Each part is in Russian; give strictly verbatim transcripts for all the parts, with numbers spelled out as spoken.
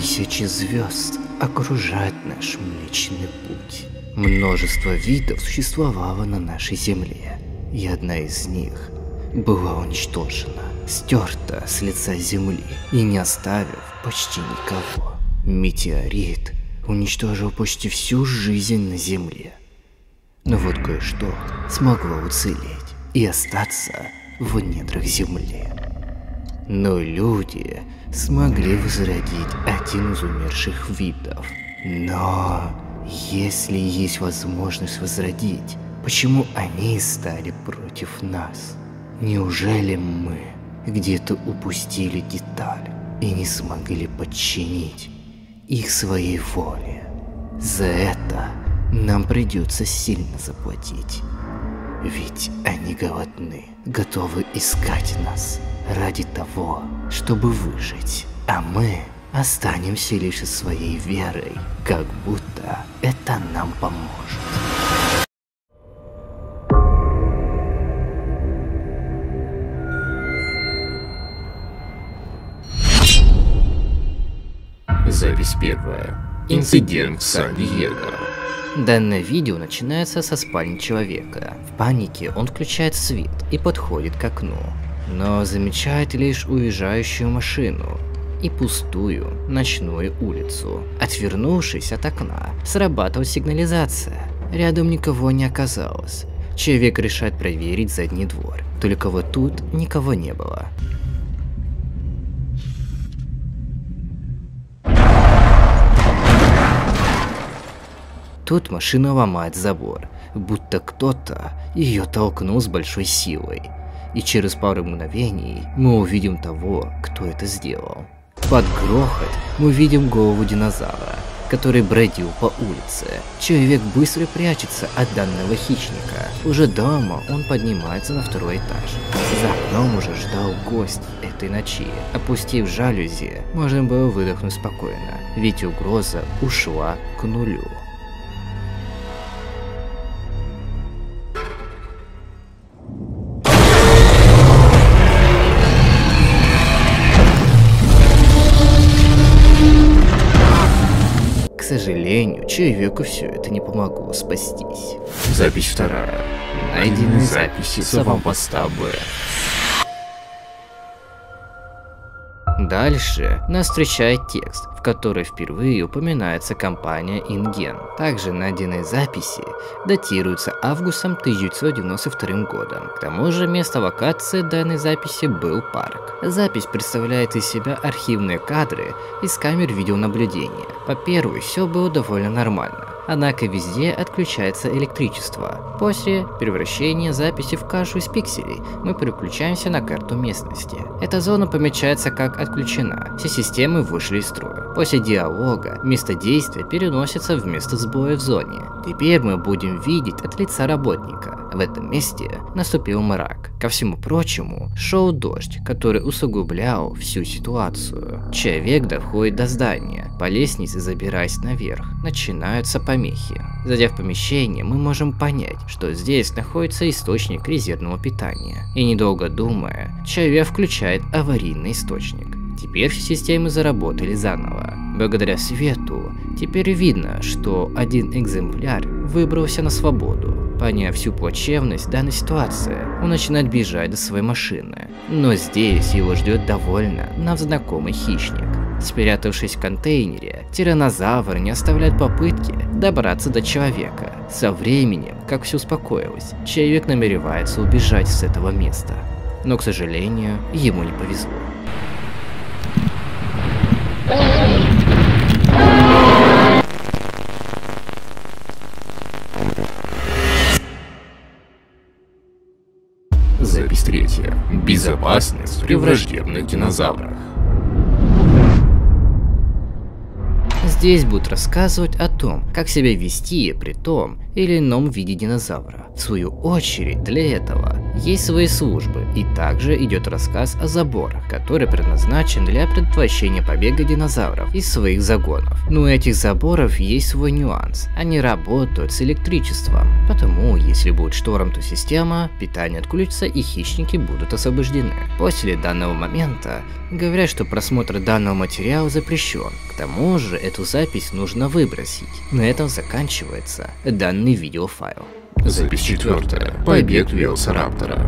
Тысячи звезд окружают наш Млечный Путь. Множество видов существовало на нашей Земле, и одна из них была уничтожена, стерта с лица Земли и не оставив почти никого. Метеорит уничтожил почти всю жизнь на Земле. Но вот кое-что смогло уцелеть и остаться в недрах Земли. Но люди смогли возродить один из умерших видов. Но если есть возможность возродить, почему они стали против нас? Неужели мы где-то упустили деталь и не смогли подчинить их своей воле? За это нам придется сильно заплатить. Ведь они голодны, готовы искать нас ради того, чтобы выжить. А мы останемся лишь со своей верой, как будто это нам поможет. Запись первая. Инцидент в Сан-Диего. Данное видео начинается со спальни человека. В панике он включает свет и подходит к окну, но замечает лишь уезжающую машину и пустую ночную улицу. Отвернувшись от окна, срабатывает сигнализация. Рядом никого не оказалось. Человек решает проверить задний двор, только вот тут никого не было. Тут машина ломает забор, будто кто-то ее толкнул с большой силой. И через пару мгновений мы увидим того, кто это сделал. Под грохот мы видим голову динозавра, который бродил по улице. Человек быстро прячется от данного хищника. Уже дома он поднимается на второй этаж. За окном уже ждал гость этой ночи. Опустив жалюзи, можно было выдохнуть спокойно, ведь угроза ушла к нулю. К сожалению, человеку все это не помогло спастись. Запись вторая. Найдены записи с аванпоста Б. Дальше нас встречает текст, в которой впервые упоминается компания Инген. Также найденные записи датируются августом тысяча девятьсот девяносто вторым годом. К тому же место локации данной записи был парк. Запись представляет из себя архивные кадры из камер видеонаблюдения. По первой все было довольно нормально. Однако везде отключается электричество. После превращения записи в кашу из пикселей мы переключаемся на карту местности. Эта зона помечается как отключена. Все системы вышли из строя. После диалога место действия переносится в место сбоя в зоне. Теперь мы будем видеть от лица работника. В этом месте наступил мрак. Ко всему прочему, шел дождь, который усугублял всю ситуацию. Человек доходит до здания. По лестнице, забираясь наверх, начинаются помехи. Зайдя в помещение, мы можем понять, что здесь находится источник резервного питания. И недолго думая, человек включает аварийный источник. Теперь все системы заработали заново. Благодаря свету, теперь видно, что один экземпляр выбрался на свободу. Поняв всю плачевность данной ситуации, он начинает бежать до своей машины. Но здесь его ждет довольно нам знакомый хищник. Спрятавшись в контейнере, тираннозавр не оставляет попытки добраться до человека. Со временем, как все успокоилось, человек намеревается убежать с этого места. Но, к сожалению, ему не повезло. Запись третья. Безопасность при враждебных динозаврах. Здесь будут рассказывать о том, как себя вести при том, или ином виде динозавра. В свою очередь, для этого есть свои службы, и также идет рассказ о заборах, который предназначен для предотвращения побега динозавров из своих загонов. Но у этих заборов есть свой нюанс. Они работают с электричеством, потому если будет шторм, то система питания отключится и хищники будут освобождены. После данного момента говорят, что просмотр данного материала запрещен. К тому же эту запись нужно выбросить. На этом заканчивается данный видеофайл. Запись четвертая. Побег велоцираптора.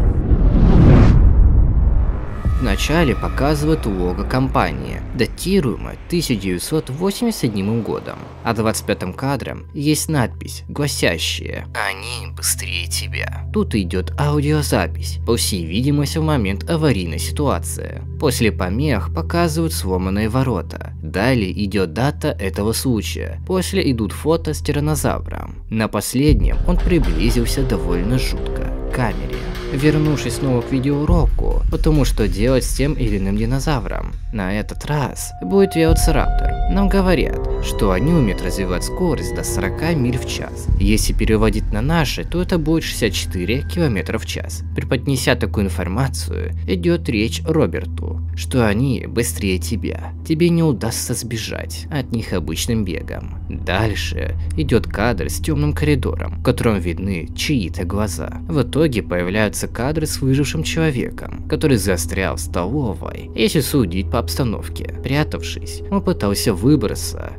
Вначале показывают лого компании, датируемое тысяча девятьсот восемьдесят седьмым годом, а двадцать пятым кадром есть надпись, гласящая «Они быстрее тебя». Тут идет аудиозапись, по всей видимости в момент аварийной ситуации. После помех показывают сломанные ворота. Далее идет дата этого случая. После идут фото с тираннозавром. На последнем он приблизился довольно жутко к камере. Вернувшись снова к видеоуроку, потому что делать с тем или иным динозавром. На этот раз будет велоцираптор. Нам говорят, что они умеют развивать скорость до сорока миль в час. Если переводить на наши, то это будет шестьдесят четыре километра в час. Преподнеся такую информацию, идет речь Роберту, что они быстрее тебя. Тебе не удастся сбежать от них обычным бегом. Дальше идет кадр с темным коридором, в котором видны чьи-то глаза. В итоге появляются кадры с выжившим человеком, который застрял в столовой, если судить по обстановке. Прятавшись, он пытался выбраться.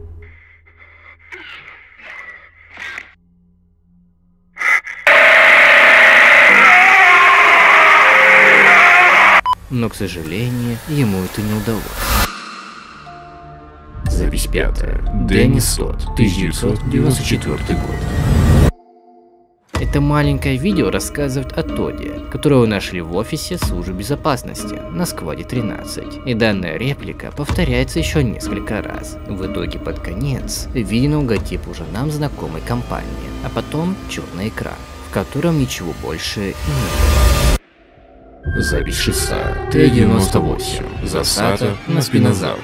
Но, к сожалению, ему это не удалось. Запись пятая. Деннис Тодд, тысяча девятьсот девяносто четвёртый год. Это маленькое видео рассказывает о Тодде, которого нашли в офисе службы безопасности на складе тринадцать. И данная реплика повторяется еще несколько раз. В итоге под конец виден логотип уже нам знакомой компании, а потом черный экран, в котором ничего больше не было. Запись шестая. Т девяносто восемь. Засада на спинозавра.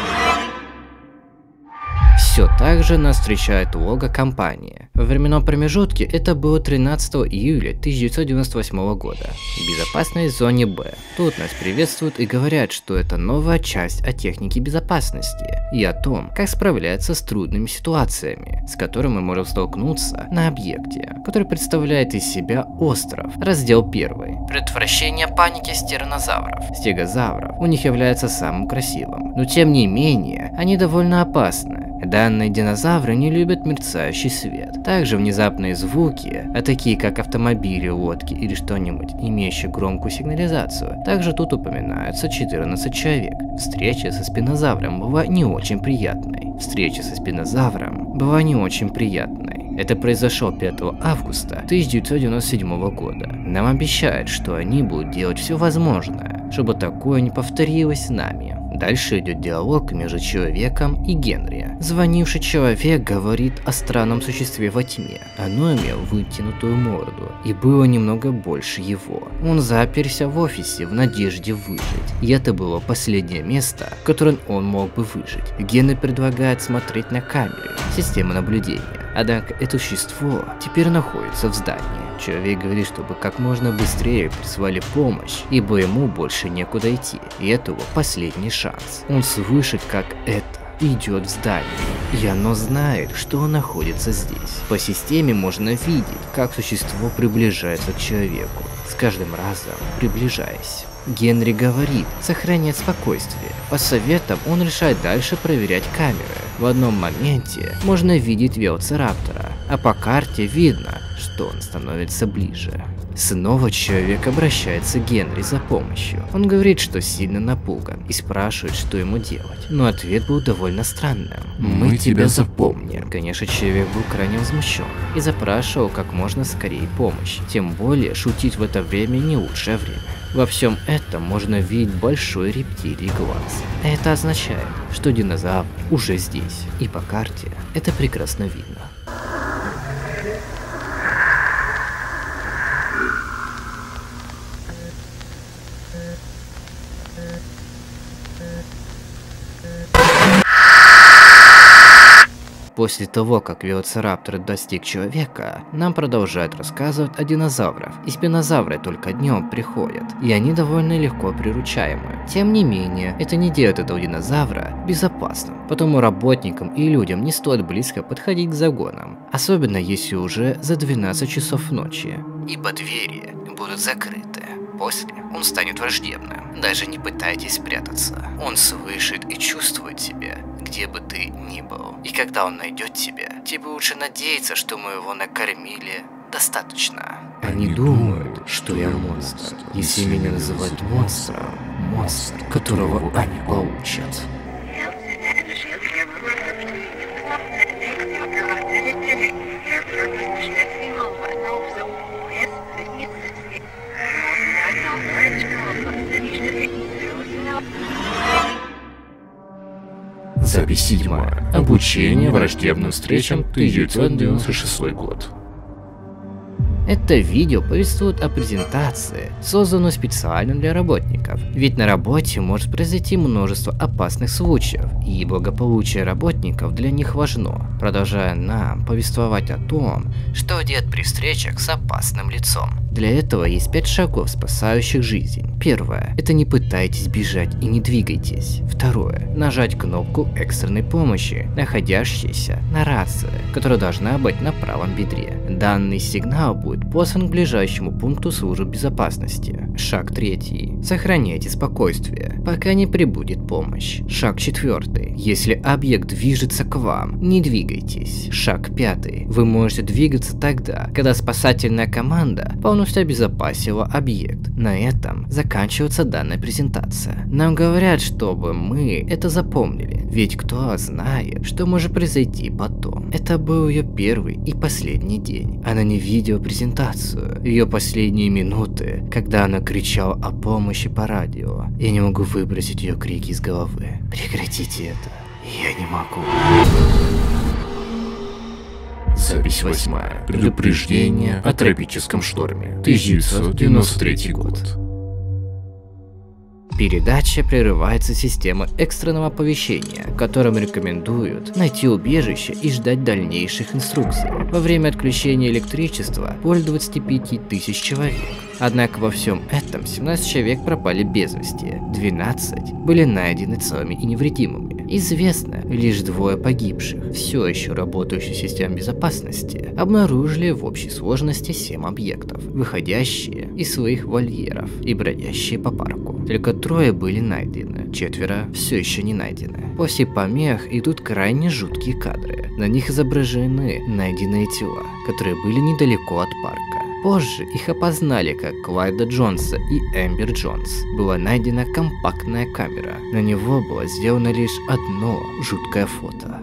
Все так же нас встречает лого компании. Во временном промежутке это было тринадцатого июля тысяча девятьсот девяносто восьмого года. В безопасной зоне Б. Тут нас приветствуют и говорят, что это новая часть о технике безопасности и о том, как справляться с трудными ситуациями, с которыми мы можем столкнуться на объекте, который представляет из себя остров. Раздел первый. Предотвращение паники стегозавров. Стегозавров у них является самым красивым, но тем не менее они довольно опасны. Данные динозавры не любят мерцающий свет. Также внезапные звуки, а такие как автомобили, лодки или что-нибудь, имеющие громкую сигнализацию. Также тут упоминаются четырнадцать человек. Встреча со спинозавром была не очень приятной. Встреча со спинозавром была не очень приятной. Это произошло пятого августа тысяча девятьсот девяносто седьмого года. Нам обещают, что они будут делать все возможное, чтобы такое не повторилось с нами. Дальше идет диалог между человеком и Генри. Звонивший человек говорит о странном существе во тьме. Оно имело вытянутую морду и было немного больше его. Он заперся в офисе в надежде выжить. И это было последнее место, в котором он мог бы выжить. Генри предлагает смотреть на камеры системы наблюдения. Однако это существо теперь находится в здании. Человек говорит, чтобы как можно быстрее прислали помощь, ибо ему больше некуда идти, и это его последний шанс. Он слышит, как это идет в здание, и оно знает, что он находится здесь. По системе можно видеть, как существо приближается к человеку, с каждым разом приближаясь. Генри говорит сохранять спокойствие. По советам он решает дальше проверять камеры. В одном моменте можно видеть велоцираптора, а по карте видно, что он становится ближе. Снова человек обращается к Генри за помощью. Он говорит, что сильно напуган и спрашивает, что ему делать. Но ответ был довольно странным. Мы, Мы тебя запомним. Конечно, человек был крайне возмущен и запрашивал как можно скорее помощь. Тем более, шутить в это время не лучшее время. Во всем этом можно видеть большой рептилий глаз. Это означает, что динозавр уже здесь. И по карте это прекрасно видно. После того, как велоцираптор достиг человека, нам продолжают рассказывать о динозаврах. И спинозавры только днем приходят, и они довольно легко приручаемы. Тем не менее, это не делает этого динозавра безопасным, потому работникам и людям не стоит близко подходить к загонам, особенно если уже за двенадцать часов ночи, ибо двери будут закрыты. После он станет враждебным. Даже не пытайтесь спрятаться. Он слышит и чувствует тебя, где бы ты ни был. И когда он найдет тебя, тебе лучше надеяться, что мы его накормили достаточно. Они думают, что я монстр. Если меня называть монстром, монстр, которого они получат. Запись седьмая. Обучение враждебным встречам, тысяча девятьсот девяносто шестой год. Это видео повествует о презентации, созданной специально для работников. Ведь на работе может произойти множество опасных случаев, и благополучие работников для них важно, продолжая нам повествовать о том, что делать при встречах с опасным лицом. Для этого есть пять шагов, спасающих жизнь. Первое – это не пытайтесь бежать и не двигайтесь. Второе – нажать кнопку экстренной помощи, находящейся на рации, которая должна быть на правом бедре. Данный сигнал будет послан к ближайшему пункту службы безопасности. Шаг третий. Сохраняйте спокойствие, пока не прибудет помощь. Шаг четвертый. Если объект движется к вам, не двигайтесь. Шаг пятый. Вы можете двигаться тогда, когда спасательная команда полностью обезопасила объект. На этом заканчивается данная презентация. Нам говорят, чтобы мы это запомнили, ведь кто знает, что может произойти потом. Это был ее первый и последний день. Она не видела презентацию, ее последние минуты, когда она кричала о помощи по радио. Я не могу выбросить ее крики из головы. Прекратите это. Я не могу. Запись восьмая. Предупреждение о тропическом шторме. тысяча девятьсот девяносто третий год. Передача прерывается системой экстренного оповещения, в котором рекомендуют найти убежище и ждать дальнейших инструкций. Во время отключения электричества более двадцати пяти тысяч человек. Однако во всем этом семнадцать человек пропали без вести, двенадцать были найдены целыми и невредимыми. Известно лишь двое погибших. Все еще работающие системы безопасности обнаружили в общей сложности семь объектов, выходящие из своих вольеров и бродящие по парку. Только трое были найдены, четверо все еще не найдены. После помех идут крайне жуткие кадры. На них изображены найденные тела, которые были недалеко от парка. Позже их опознали как Клайда Джонса и Эмбер Джонс. Была найдена компактная камера. На него было сделано лишь одно жуткое фото.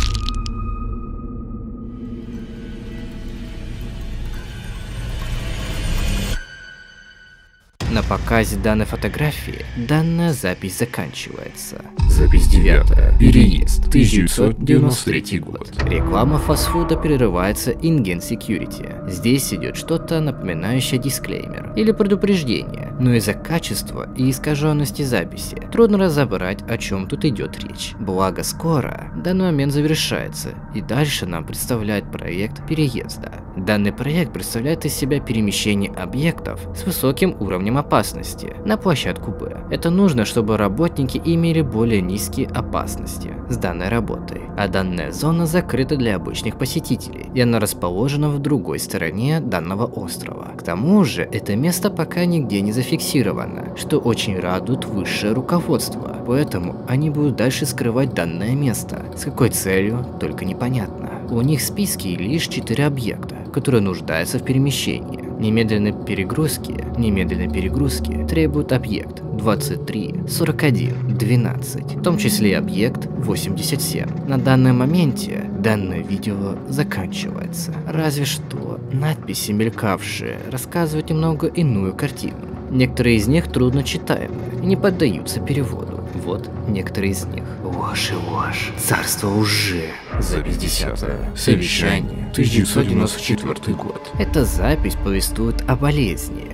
На показе данной фотографии данная запись заканчивается. Запись девятая. Переезд. тысяча девятьсот девяносто третий год. Реклама фастфуда прерывается InGen Security. Здесь идет что-то напоминающее дисклеймер или предупреждение, но из-за качества и искаженности записи трудно разобрать, о чем тут идет речь. Благо скоро данный момент завершается, и дальше нам представляет проект переезда. Данный проект представляет из себя перемещение объектов с высоким уровнем опасности на площадку Б. Это нужно, чтобы работники имели более низкие опасности с данной работой, а данная зона закрыта для обычных посетителей, и она расположена в другой стороне данного острова. К тому же, это место пока нигде не зафиксировано, что очень радует высшее руководство, поэтому они будут дальше скрывать данное место. С какой целью, только непонятно. У них в списке лишь четыре объекта, которые нуждаются в перемещении. Немедленной перегрузки, немедленной перегрузки требует объект двадцать три, сорок один, двенадцать, в том числе и объект восемьдесят семь. На данном моменте данное видео заканчивается. Разве что надписи, мелькавшие, рассказывают немного иную картину. Некоторые из них трудно читаемы и не поддаются переводу. Вот некоторые из них. Ложь и ложь. Царство лжи. Запись десятая. Совещание. тысяча девятьсот девяносто четвёртый год. Эта запись повествует о болезни,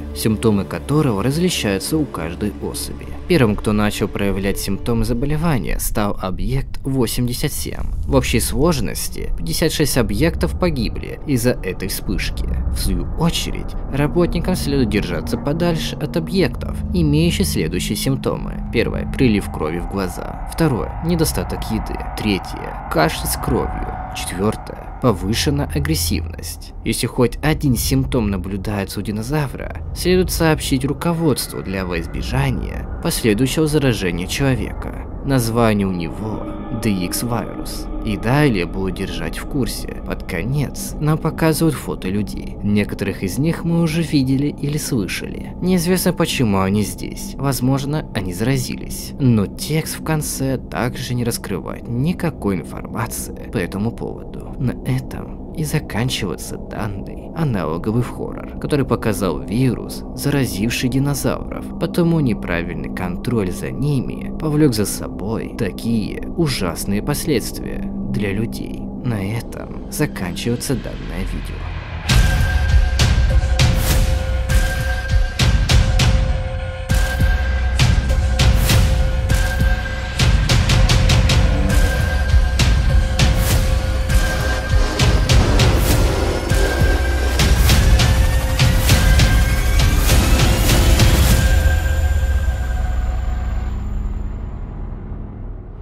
симптомы которого различаются у каждой особи. Первым, кто начал проявлять симптомы заболевания, стал объект восемьдесят семь. В общей сложности пятьдесят шесть объектов погибли из-за этой вспышки. В свою очередь, работникам следует держаться подальше от объектов, имеющих следующие симптомы. Первое – прилив крови в глаза. Второе – недостаток еды. Третье – кашель с кровью. Четвертое – повышенная агрессивность. Если хоть один симптом наблюдается у динозавра, следует сообщить руководству для во избежания последующего заражения человека. Название у него – ди икс-вирус. И далее будут держать в курсе. Под конец нам показывают фото людей. Некоторых из них мы уже видели или слышали. Неизвестно, почему они здесь. Возможно, они заразились. Но текст в конце также не раскрывает никакой информации по этому поводу. На этом и заканчивается данный аналоговый хоррор, который показал вирус, заразивший динозавров, потому неправильный контроль за ними повлек за собой такие ужасные последствия для людей. На этом заканчивается данное видео.